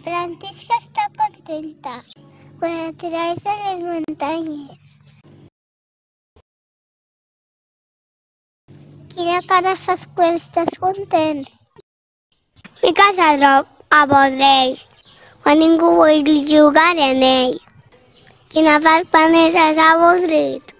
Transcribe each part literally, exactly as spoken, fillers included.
Francisca está contenta cuando atraviesa las montañas. Quina cara fas quan estàs content? Fiques el drop a Bodrell quan ningú vol jugar en ell. Quina fas quan estàs avorrit?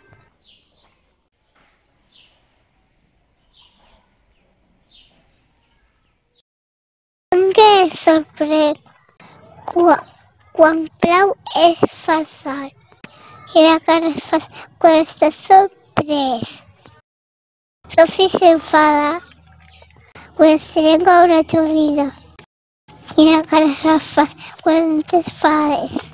En què et sorprèn? Quan, quan plou és fatal. Quina cara fas quan estàs sorprès? Sophie s'enfada quan es trenca una xurrida. Quina cara fas quan t'enfades?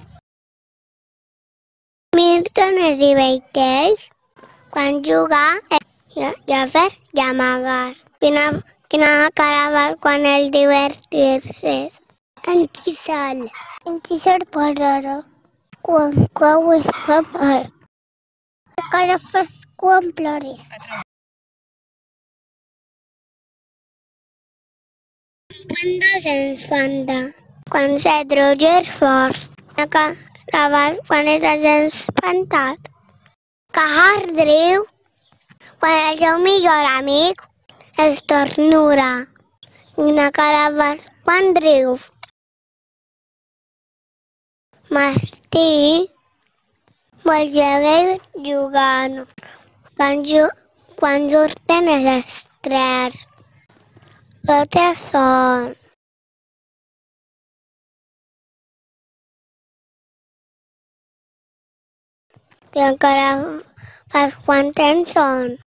Milton es diverteix quan juga i a fer i amagar. Quina, quina cara fa quan el divertir-se? En Quixal. En Quixal pararà quan cau es fa mal. Quina cara fas quan plores? Quando s'enfanta? Quan set Roger fort. Quina cara fa quan estàs espantat? Cahardriu quan el seu millor amic estornuda. Quina cara fas quan riu? Martí vol seguir jugant quan, ju quan surten les estrelles. No té son. Quina cara fas quan tens son?